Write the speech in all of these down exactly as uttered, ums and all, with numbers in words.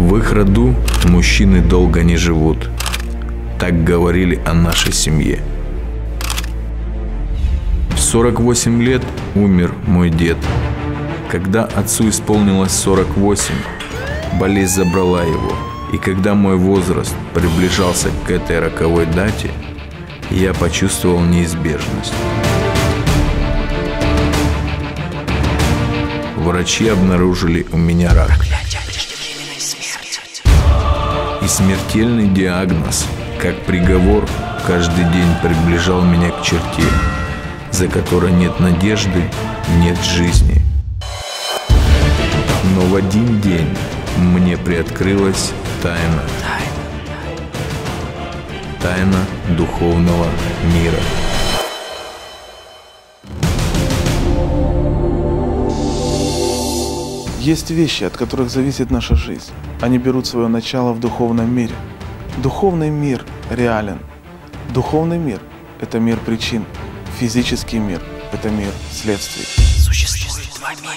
В их роду мужчины долго не живут. Так говорили о нашей семье. В сорок восемь лет умер мой дед. Когда отцу исполнилось сорок восемь, болезнь забрала его. И когда мой возраст приближался к этой роковой дате, я почувствовал неизбежность. Врачи обнаружили у меня рак. И смертельный диагноз, как приговор, каждый день приближал меня к черте, за которой нет надежды, нет жизни. Но в один день мне приоткрылась тайна. Тайна духовного мира. Есть вещи, от которых зависит наша жизнь. Они берут свое начало в духовном мире. Духовный мир реален. Духовный мир – это мир причин. Физический мир – это мир следствий. Существует два мира.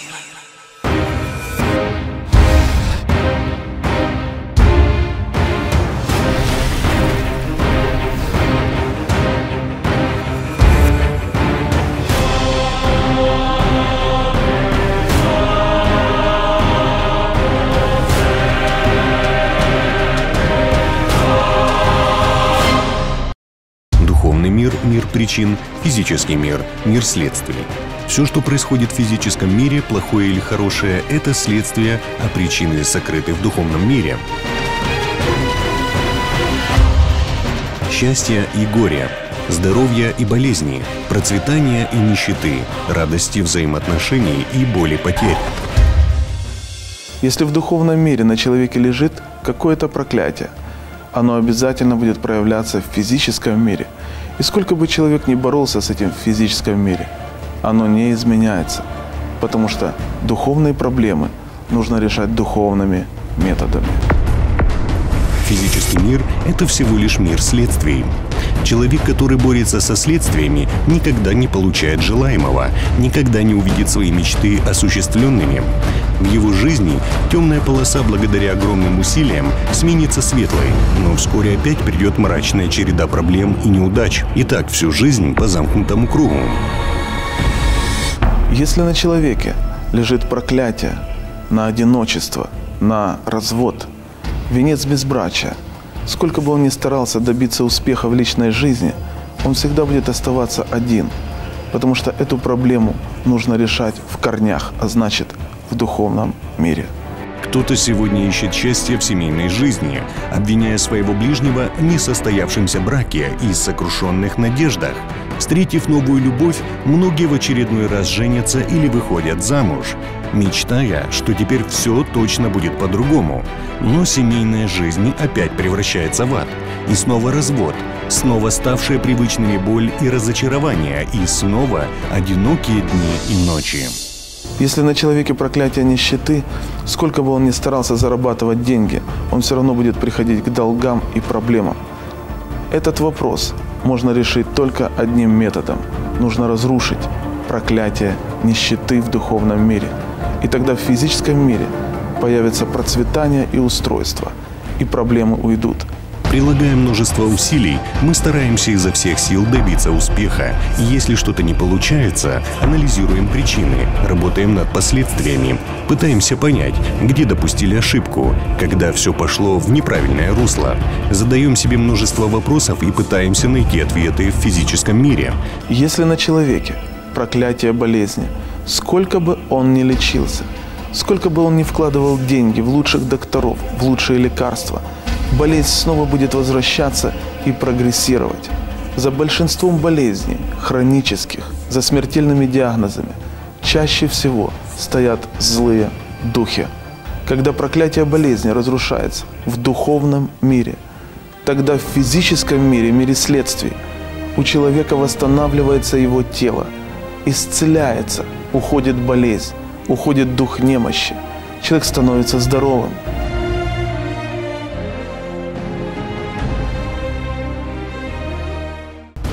Духовный мир – мир причин, физический мир – мир следствий. Все, что происходит в физическом мире, плохое или хорошее – это следствие, а причины сокрыты в духовном мире. Счастье и горе, здоровье и болезни, процветание и нищеты, радости взаимоотношений и боли потерь. Если в духовном мире на человеке лежит какое-то проклятие, оно обязательно будет проявляться в физическом мире. И сколько бы человек ни боролся с этим в физическом мире, оно не изменяется, потому что духовные проблемы нужно решать духовными методами. Физический мир – это всего лишь мир следствий. Человек, который борется со следствиями, никогда не получает желаемого, никогда не увидит свои мечты осуществленными. В его жизни темная полоса благодаря огромным усилиям сменится светлой, но вскоре опять придет мрачная череда проблем и неудач. И так всю жизнь по замкнутому кругу. Если на человеке лежит проклятие на одиночество, на развод, венец безбрачия, сколько бы он ни старался добиться успеха в личной жизни, он всегда будет оставаться один, потому что эту проблему нужно решать в корнях, а значит, в духовном мире. Кто-то сегодня ищет счастье в семейной жизни, обвиняя своего ближнего в несостоявшемся браке и сокрушенных надеждах. Встретив новую любовь, многие в очередной раз женятся или выходят замуж, мечтая, что теперь все точно будет по-другому. Но семейная жизнь опять превращается в ад. И снова развод, снова ставшие привычными боль и разочарование, и снова одинокие дни и ночи. Если на человеке проклятие нищеты, сколько бы он ни старался зарабатывать деньги, он все равно будет приходить к долгам и проблемам. Этот вопрос можно решить только одним методом. Нужно разрушить проклятие нищеты в духовном мире. И тогда в физическом мире появится процветание и устройство, и проблемы уйдут. Прилагая множество усилий, мы стараемся изо всех сил добиться успеха. И если что-то не получается, анализируем причины, работаем над последствиями, пытаемся понять, где допустили ошибку, когда все пошло в неправильное русло. Задаем себе множество вопросов и пытаемся найти ответы в физическом мире. Если на человеке проклятие болезни, сколько бы он ни лечился, сколько бы он ни вкладывал деньги в лучших докторов, в лучшие лекарства, болезнь снова будет возвращаться и прогрессировать. За большинством болезней, хронических, за смертельными диагнозами, чаще всего стоят злые духи. Когда проклятие болезни разрушается в духовном мире, тогда в физическом мире, мире следствий, у человека восстанавливается его тело, исцеляется, уходит болезнь, уходит дух немощи, человек становится здоровым.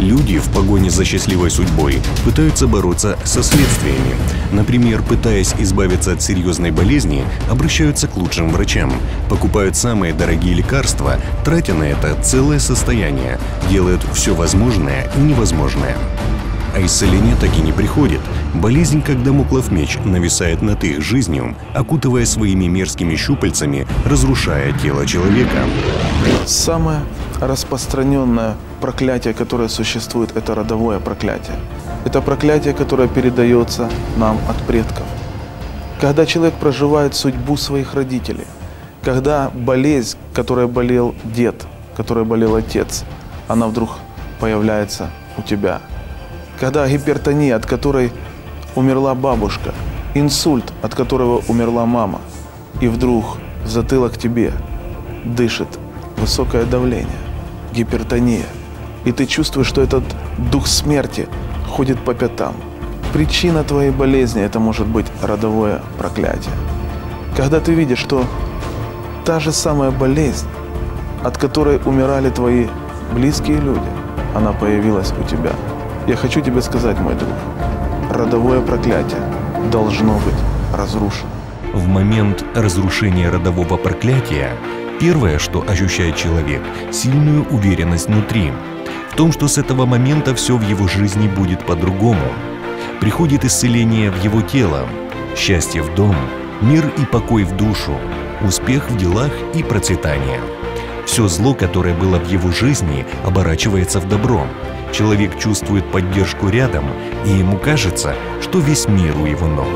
Люди в погоне за счастливой судьбой пытаются бороться со следствиями. Например, пытаясь избавиться от серьезной болезни, обращаются к лучшим врачам, покупают самые дорогие лекарства, тратя на это целое состояние, делают все возможное и невозможное. А исцеление так и не приходит. Болезнь, как дамоклов меч, нависает над их жизнью, окутывая своими мерзкими щупальцами, разрушая тело человека. Самое распространенное проклятие, которое существует, это родовое проклятие. Это проклятие, которое передается нам от предков. Когда человек проживает судьбу своих родителей, когда болезнь, которой болел дед, которой болел отец, она вдруг появляется у тебя. Когда гипертония, от которой умерла бабушка, инсульт, от которого умерла мама, и вдруг в затылок тебе дышит высокое давление, гипертония, и ты чувствуешь, что этот дух смерти ходит по пятам. Причина твоей болезни – это может быть родовое проклятие. Когда ты видишь, что та же самая болезнь, от которой умирали твои близкие люди, она появилась у тебя. Я хочу тебе сказать, мой друг, родовое проклятие должно быть разрушено. В момент разрушения родового проклятия первое, что ощущает человек – сильную уверенность внутри. В том, что с этого момента все в его жизни будет по-другому. Приходит исцеление в его тело, счастье в дом, мир и покой в душу, успех в делах и процветание. Все зло, которое было в его жизни, оборачивается в добро. Человек чувствует поддержку рядом, и ему кажется, что весь мир у его ног.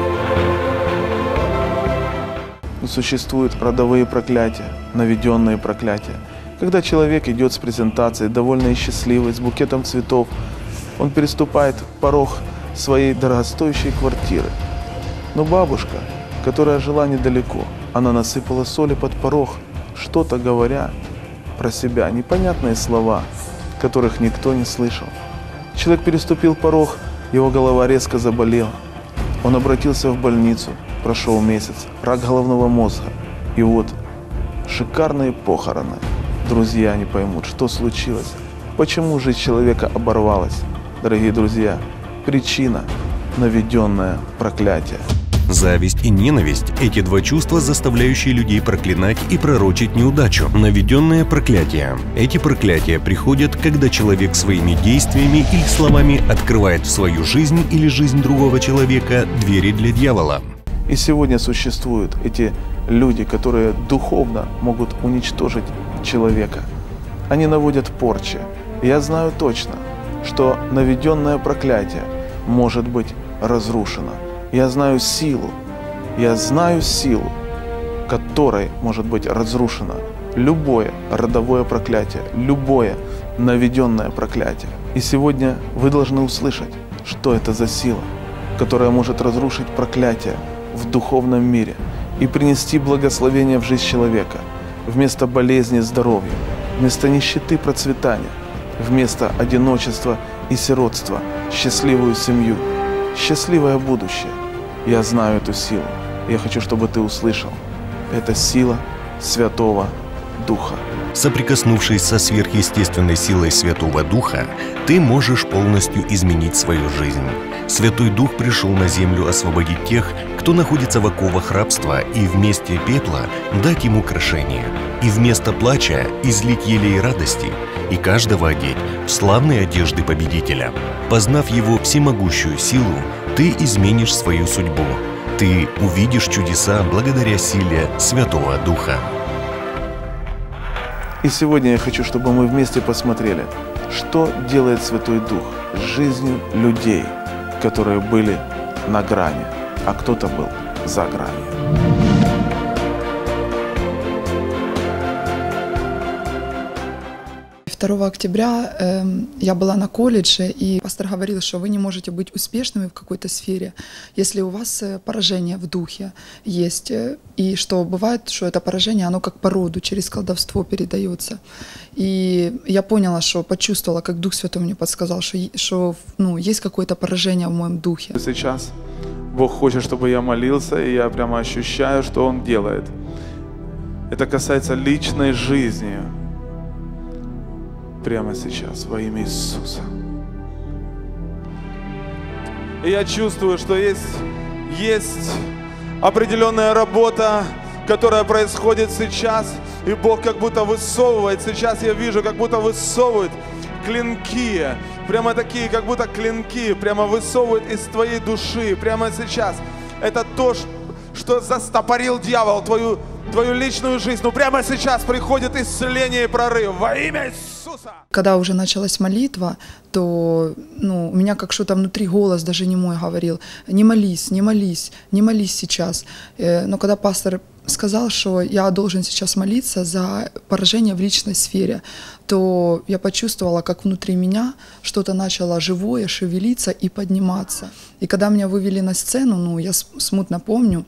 Существуют родовые проклятия, наведенные проклятия. Когда человек идет с презентацией, довольный и счастливый, с букетом цветов, он переступает порог своей дорогостоящей квартиры. Но бабушка, которая жила недалеко, она насыпала соли под порог, что-то говоря про себя, непонятные слова, которых никто не слышал. Человек переступил порог, его голова резко заболела. Он обратился в больницу, прошел месяц, рак головного мозга. И вот шикарные похороны. Друзья не поймут, что случилось, почему жизнь человека оборвалась. Дорогие друзья, причина – наведенное проклятие. Зависть и ненависть – эти два чувства, заставляющие людей проклинать и пророчить неудачу. Наведенное проклятие. Эти проклятия приходят, когда человек своими действиями или словами открывает в свою жизнь или жизнь другого человека двери для дьявола. И сегодня существуют эти люди, которые духовно могут уничтожить человека. Они наводят порчи. Я знаю точно, что наведенное проклятие может быть разрушено. Я знаю силу, я знаю силу, которой может быть разрушено любое родовое проклятие, любое наведенное проклятие. И сегодня вы должны услышать, что это за сила, которая может разрушить проклятие в духовном мире и принести благословение в жизнь человека вместо болезни здоровья, вместо нищеты процветания, вместо одиночества и сиротства счастливую семью, счастливое будущее. Я знаю эту силу. Я хочу, чтобы ты услышал. Это сила Святого Духа. Соприкоснувшись со сверхъестественной силой Святого Духа, ты можешь полностью изменить свою жизнь. Святой Дух пришел на землю освободить тех, кто находится в оковах рабства, и вместе пепла дать им украшение, и вместо плача излить елей радости, и каждого одеть в славные одежды победителя. Познав Его всемогущую силу, ты изменишь свою судьбу. Ты увидишь чудеса благодаря силе Святого Духа. И сегодня я хочу, чтобы мы вместе посмотрели, что делает Святой Дух с жизнью людей, которые были на грани, а кто-то был за гранью. второго октября э, я была на колледже, и пастор говорил, что вы не можете быть успешными в какой-то сфере, если у вас поражение в духе есть. И что бывает, что это поражение, оно как по роду, через колдовство передается. И я поняла, что почувствовала, как Дух Святой мне подсказал, что, что ну, есть какое-то поражение в моем духе. Сейчас Бог хочет, чтобы я молился, и я прямо ощущаю, что Он делает. Это касается личной жизни. Прямо сейчас, во имя Иисуса. И я чувствую, что есть, есть определенная работа, которая происходит сейчас. И Бог как будто высовывает, сейчас я вижу, как будто высовывает клинки. Прямо такие, как будто клинки, прямо высовывает из твоей души. Прямо сейчас. Это то, что застопорил дьявол, твою, твою личную жизнь. Но прямо сейчас приходит исцеление и прорыв во имя Иисуса. Когда уже началась молитва, то ну, у меня как что-то внутри голос даже не мой говорил: не молись, не молись, не молись сейчас. Но когда пастор сказал, что я должен сейчас молиться за поражение в личной сфере, то я почувствовала, как внутри меня что-то начало живое шевелиться и подниматься. И когда меня вывели на сцену, ну, я смутно помню,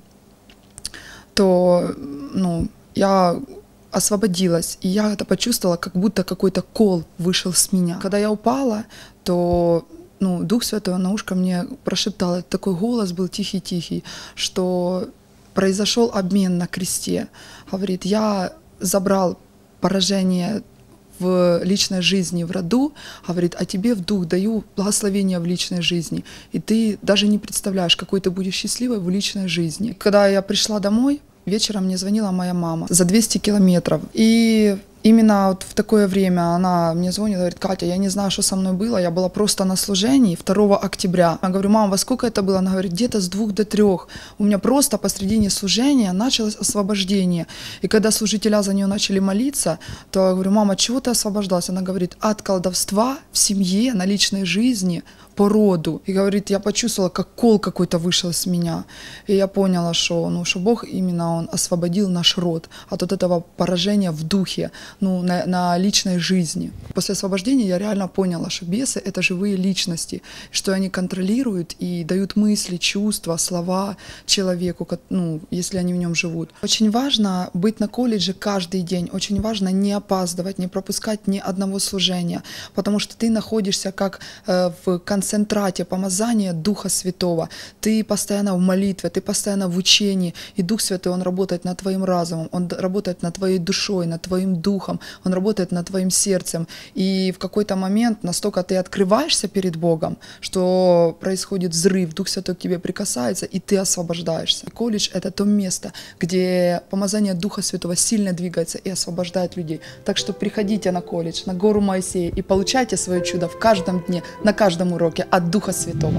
то ну, я освободилась, и я это почувствовала, как будто какой-то кол вышел с меня. Когда я упала, то ну, Дух Святой на ушко мне прошептал, такой голос был тихий-тихий, что произошел обмен на кресте. Говорит, я забрал поражение в личной жизни, в роду, говорит, а тебе в дух даю благословение в личной жизни. И ты даже не представляешь, какой ты будешь счастливой в личной жизни. Когда я пришла домой, вечером мне звонила моя мама за двести километров. И именно вот в такое время она мне звонит, говорит: Катя, я не знаю, что со мной было, я была просто на служении второго октября. Я говорю: мама, во сколько это было? Она говорит: где-то с двух до трех. У меня просто посредине служения началось освобождение. И когда служителя за нее начали молиться, то я говорю: мама, чего ты освобождалась? Она говорит: от колдовства в семье, на личной жизни, по роду. И говорит, я почувствовала, как кол какой-то вышел с меня. И я поняла, что, ну, что Бог именно Он освободил наш род от вот этого поражения в духе, ну, на, на личной жизни. После освобождения я реально поняла, что бесы — это живые личности, что они контролируют и дают мысли, чувства, слова человеку, ну, если они в нем живут. Очень важно быть на колледже каждый день, очень важно не опаздывать, не пропускать ни одного служения, потому что ты находишься как э, в концентрате помазания Духа Святого. Ты постоянно в молитве, ты постоянно в учении, и Дух Святой, Он работает над твоим разумом, Он работает над твоей душой, над твоим духом, Он работает над твоим сердцем. И в какой-то момент настолько ты открываешься перед Богом, что происходит взрыв, Дух Святой к тебе прикасается, и ты освобождаешься. Колледж — это то место, где помазание Духа Святого сильно двигается и освобождает людей. Так что приходите на колледж, на гору Моисея, и получайте свое чудо в каждом дне, на каждом уроке от Духа Святого.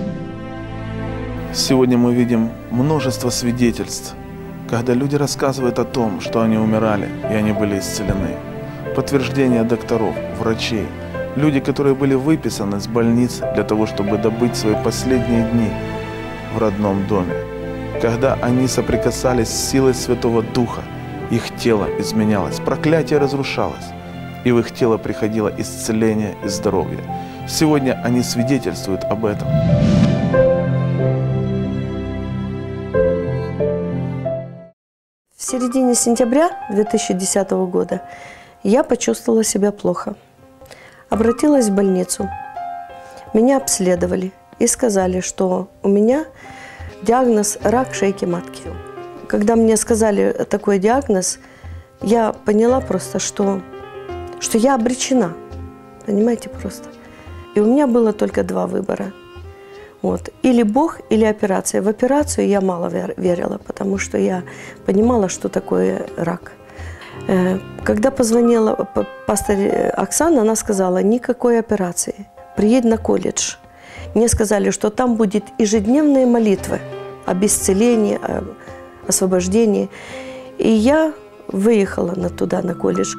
Сегодня мы видим множество свидетельств, когда люди рассказывают о том, что они умирали, и они были исцелены. Подтверждение докторов, врачей, люди, которые были выписаны с больниц для того, чтобы добыть свои последние дни в родном доме. Когда они соприкасались с силой Святого Духа, их тело изменялось, проклятие разрушалось, и в их тело приходило исцеление и здоровье. Сегодня они свидетельствуют об этом. В середине сентября две тысячи десятого года я почувствовала себя плохо. Обратилась в больницу. Меня обследовали и сказали, что у меня диагноз рак шейки матки. Когда мне сказали такой диагноз, я поняла просто, что, что я обречена. Понимаете, просто. И у меня было только два выбора. Вот. Или Бог, или операция. В операцию я мало верила, потому что я понимала, что такое рак. Когда позвонила пастор Оксана, она сказала: никакой операции, приедь на колледж. Мне сказали, что там будет ежедневные молитвы об исцелении, об освобождении. И я выехала на, туда, на колледж.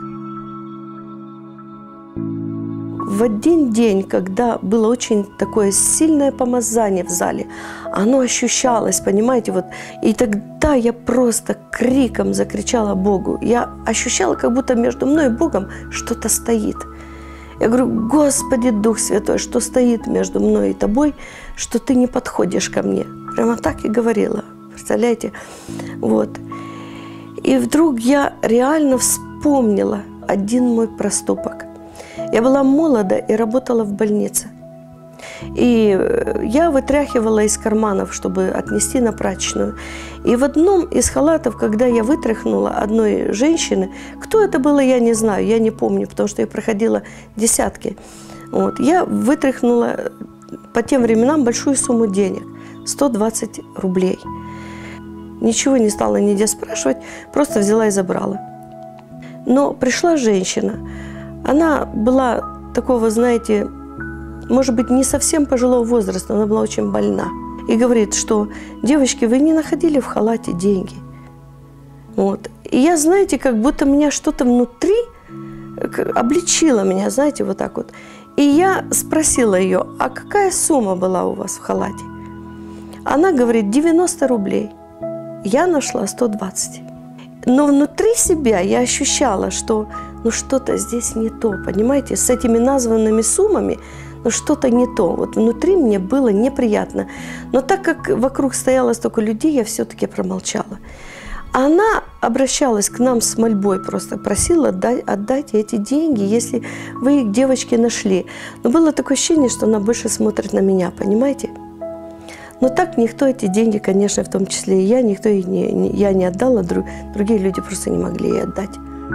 В один день, когда было очень такое сильное помазание в зале, оно ощущалось, понимаете, вот, и тогда я просто криком закричала Богу. Я ощущала, как будто между мной и Богом что-то стоит. Я говорю: Господи, Дух Святой, что стоит между мной и Тобой, что Ты не подходишь ко мне. Прямо так и говорила, представляете? Вот. И вдруг я реально вспомнила один мой проступок. Я была молода и работала в больнице. И я вытряхивала из карманов, чтобы отнести на прачечную. И в одном из халатов, когда я вытряхнула одной женщины, кто это было, я не знаю, я не помню, потому что я проходила десятки. Вот, я вытряхнула по тем временам большую сумму денег – сто двадцать рублей. Ничего не стала нигде спрашивать, просто взяла и забрала. Но пришла женщина. Она была такого, знаете, может быть, не совсем пожилого возраста, она была очень больна. И говорит, что, девочки, вы не находили в халате деньги? Вот. И я, знаете, как будто меня что-то внутри обличило меня, знаете, вот так вот. И я спросила ее, а какая сумма была у вас в халате? Она говорит, девяносто рублей. Я нашла сто двадцать. Но внутри себя я ощущала, что ну что-то здесь не то, понимаете, с этими названными суммами, но что-то не то. Вот внутри мне было неприятно. Но так как вокруг стояло столько людей, я все-таки промолчала. Она обращалась к нам с мольбой, просто просила отдать, отдать эти деньги, если вы их, девочки, нашли. Но было такое ощущение, что она больше смотрит на меня, понимаете? Но так никто эти деньги, конечно, в том числе и я, никто их не, не, я не отдала, друг, другие люди просто не могли ей отдать.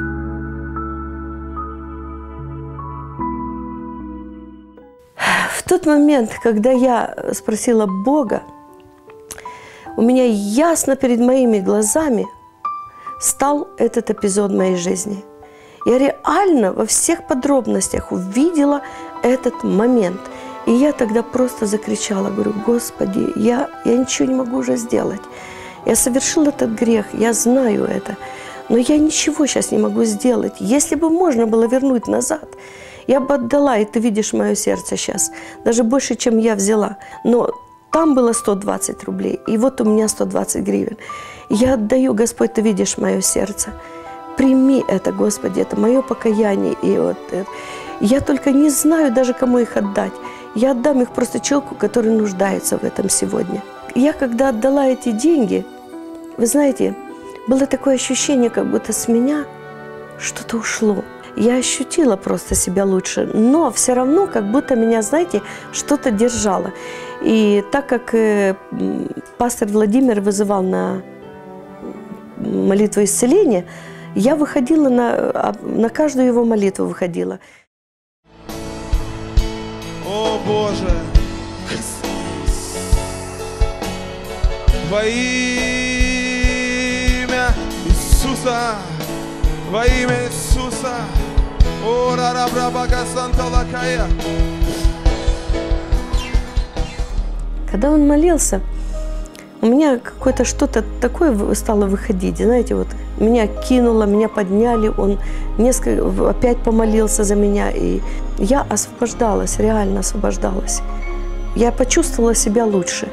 В тот момент, когда я спросила Бога, у меня ясно перед моими глазами стал этот эпизод моей жизни. Я реально во всех подробностях увидела этот момент. И я тогда просто закричала, говорю, Господи, я, я ничего не могу уже сделать. Я совершила этот грех, я знаю это, но я ничего сейчас не могу сделать. Если бы можно было вернуть назад, я бы отдала, и ты видишь мое сердце сейчас, даже больше, чем я взяла. Но там было сто двадцать рублей, и вот у меня сто двадцать гривен. Я отдаю, Господь, ты видишь мое сердце. Прими это, Господи, это мое покаяние. И вот это. Я только не знаю даже, кому их отдать. Я отдам их просто человеку, который нуждается в этом сегодня. Я, когда отдала эти деньги, вы знаете, было такое ощущение, как будто с меня что-то ушло. Я ощутила просто себя лучше, но все равно, как будто меня, знаете, что-то держало. И так как э, пастор Владимир вызывал на молитву исцеления, я выходила на, на каждую его молитву выходила. О Боже! Во имя Иисуса! Во имя Иисуса! О, рарабрабака санталакая! Когда он молился, у меня какое-то что-то такое стало выходить. Знаете, вот меня кинуло, меня подняли, он несколько, опять помолился за меня, и я освобождалась, реально освобождалась. Я почувствовала себя лучше.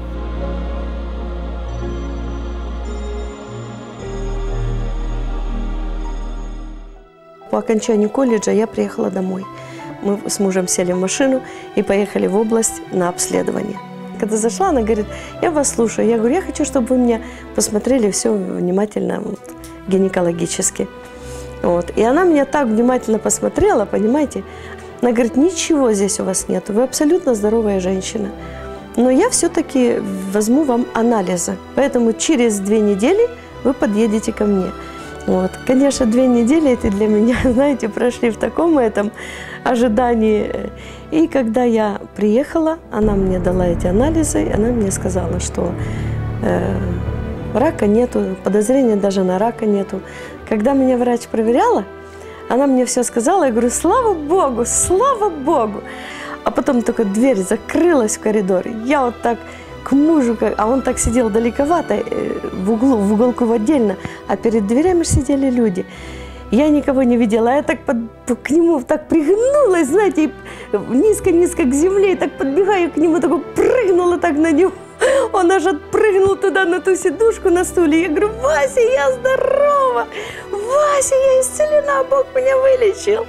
По окончанию колледжа я приехала домой. Мы с мужем сели в машину и поехали в область на обследование. Когда зашла, она говорит, я вас слушаю. Я говорю, я хочу, чтобы вы меня посмотрели все внимательно, вот, гинекологически. Вот. И она меня так внимательно посмотрела, понимаете. Она говорит, ничего здесь у вас нет, вы абсолютно здоровая женщина. Но я все-таки возьму вам анализы. Поэтому через две недели вы подъедете ко мне. Вот. Конечно, две недели это для меня, знаете, прошли в таком этом ожидании. И когда я приехала, она мне дала эти анализы, она мне сказала, что э, рака нету, подозрения даже на рака нету. Когда меня врач проверяла, она мне все сказала, я говорю, слава Богу, слава Богу. А потом только дверь закрылась в коридоре. Я вот так к мужу, а он так сидел далековато, в углу, в уголку отдельно, а перед дверями сидели люди. Я никого не видела, а я так под, к нему так пригнулась, знаете, низко-низко к земле, и так подбегаю к нему, так прыгнула так на него. Он аж отпрыгнул туда, на ту сидушку на стуле. Я говорю, Вася, я здорова! Вася, я исцелена, Бог меня вылечил.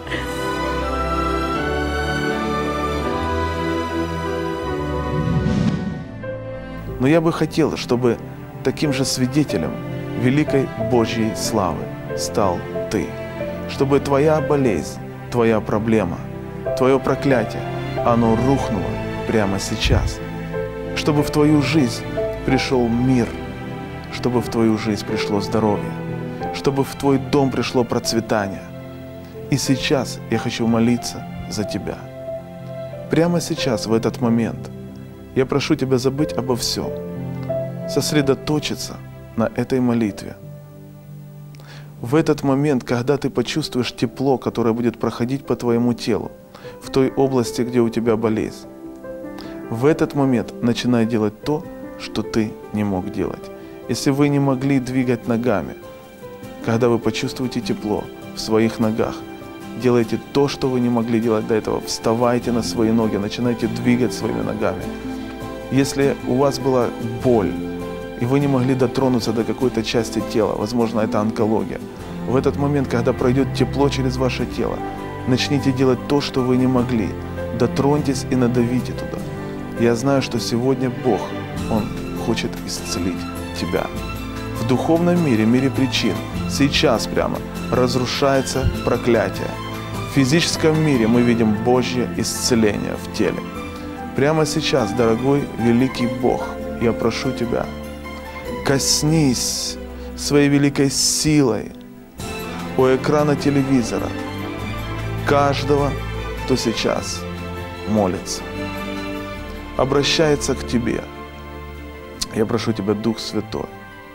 Но я бы хотел, чтобы таким же свидетелем великой Божьей славы стал ты. Чтобы твоя болезнь, твоя проблема, твое проклятие, оно рухнуло прямо сейчас. Чтобы в твою жизнь пришел мир, чтобы в твою жизнь пришло здоровье, чтобы в твой дом пришло процветание. И сейчас я хочу молиться за тебя. прямо сейчас, в этот момент, я прошу Тебя забыть обо всем, сосредоточиться на этой молитве. В этот момент, когда ты почувствуешь тепло, которое будет проходить по твоему телу, в той области, где у тебя болезнь, в этот момент начинай делать то, что ты не мог делать. Если вы не могли двигать ногами, когда вы почувствуете тепло в своих ногах, делайте то, что вы не могли делать до этого. Вставайте на свои ноги, начинайте двигать своими ногами. Если у вас была боль, и вы не могли дотронуться до какой-то части тела, возможно, это онкология, в этот момент, когда пройдет тепло через ваше тело, начните делать то, что вы не могли. Дотроньтесь и надавите туда. Я знаю, что сегодня Бог, Он хочет исцелить тебя. В духовном мире, мире причин, сейчас прямо разрушается проклятие. В физическом мире мы видим Божье исцеление в теле. Прямо сейчас, дорогой великий Бог, я прошу Тебя, коснись своей великой силой у экрана телевизора каждого, кто сейчас молится, обращается к Тебе. Я прошу Тебя, Дух Святой,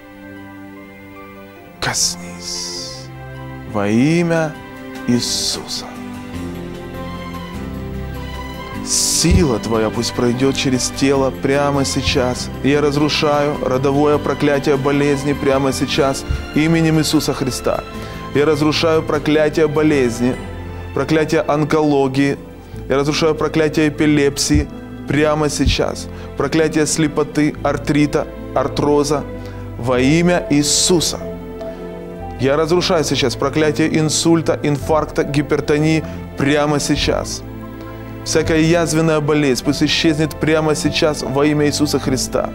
коснись во имя Иисуса. Сила Твоя пусть пройдет через тело прямо сейчас. Я разрушаю родовое проклятие болезни прямо сейчас именем Иисуса Христа. Я разрушаю проклятие болезни, проклятие онкологии. Я разрушаю проклятие эпилепсии прямо сейчас. Проклятие слепоты, артрита, артроза во имя Иисуса. Я разрушаю сейчас проклятие инсульта, инфаркта, гипертонии прямо сейчас. Всякая язвенная болезнь пусть исчезнет прямо сейчас во имя Иисуса Христа.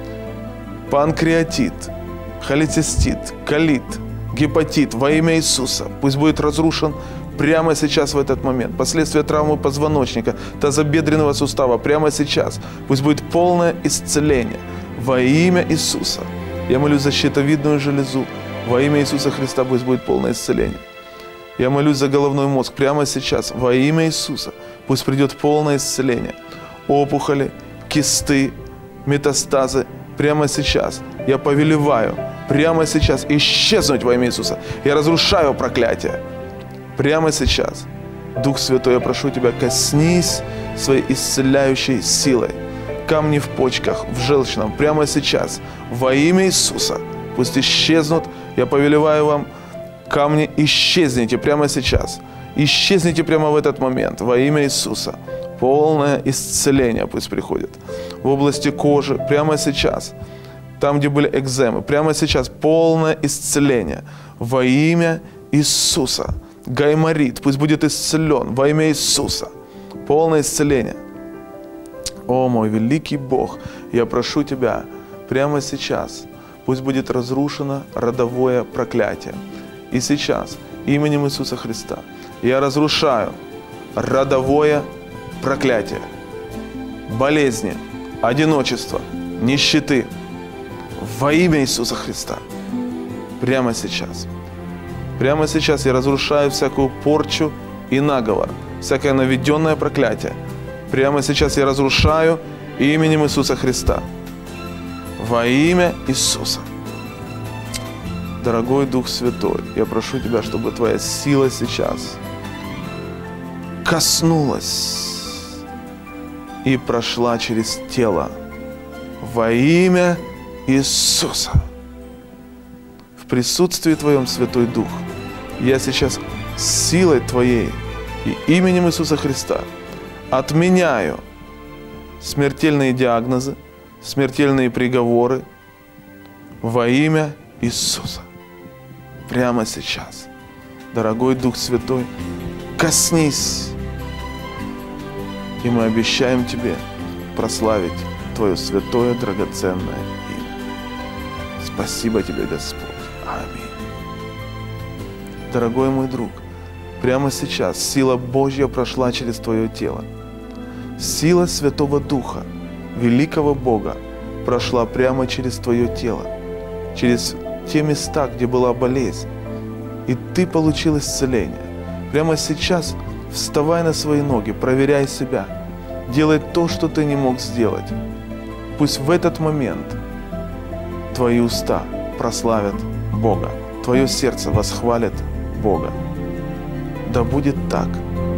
Панкреатит, холецистит, колит, гепатит во имя Иисуса пусть будет разрушен прямо сейчас в этот момент. Последствия травмы позвоночника, тазобедренного сустава прямо сейчас пусть будет полное исцеление во имя Иисуса. Я молюсь за щитовидную железу. Во имя Иисуса Христа пусть будет полное исцеление. Я молюсь за головной мозг прямо сейчас. Во имя Иисуса пусть придет полное исцеление. Опухоли, кисты, метастазы прямо сейчас. Я повелеваю прямо сейчас исчезнуть во имя Иисуса. Я разрушаю проклятие. Прямо сейчас. Дух Святой, я прошу Тебя, коснись своей исцеляющей силой. Камни в почках, в желчном прямо сейчас. Во имя Иисуса пусть исчезнут. Я повелеваю вам, камни, исчезните прямо сейчас. Исчезните прямо в этот момент во имя Иисуса. Полное исцеление пусть приходит. В области кожи прямо сейчас. Там, где были экземы, прямо сейчас полное исцеление во имя Иисуса. Гайморит пусть будет исцелен во имя Иисуса. Полное исцеление. О, мой великий Бог, я прошу Тебя прямо сейчас. Пусть будет разрушено родовое проклятие. И сейчас, именем Иисуса Христа, я разрушаю родовое проклятие, болезни, одиночество, нищеты во имя Иисуса Христа. Прямо сейчас. Прямо сейчас я разрушаю всякую порчу и наговор, всякое наведенное проклятие. Прямо сейчас я разрушаю именем Иисуса Христа. Во имя Иисуса. Дорогой Дух Святой, я прошу Тебя, чтобы Твоя сила сейчас коснулась и прошла через тело. Во имя Иисуса. В присутствии Твоем, Святой Дух, я сейчас силой Твоей и именем Иисуса Христа отменяю смертельные диагнозы, смертельные приговоры во имя Иисуса. Прямо сейчас. Дорогой Дух Святой, коснись. И мы обещаем Тебе прославить Твое святое, драгоценное имя. Спасибо Тебе, Господь. Аминь. Дорогой мой друг, прямо сейчас сила Божья прошла через Твое тело. Сила Святого Духа, великого Бога, прошла прямо через Твое тело, через те места, где была болезнь. И ты получил исцеление. Прямо сейчас вставай на свои ноги, проверяй себя. Делай то, что ты не мог сделать. Пусть в этот момент твои уста прославят Бога, твое сердце восхвалит Бога. Да будет так.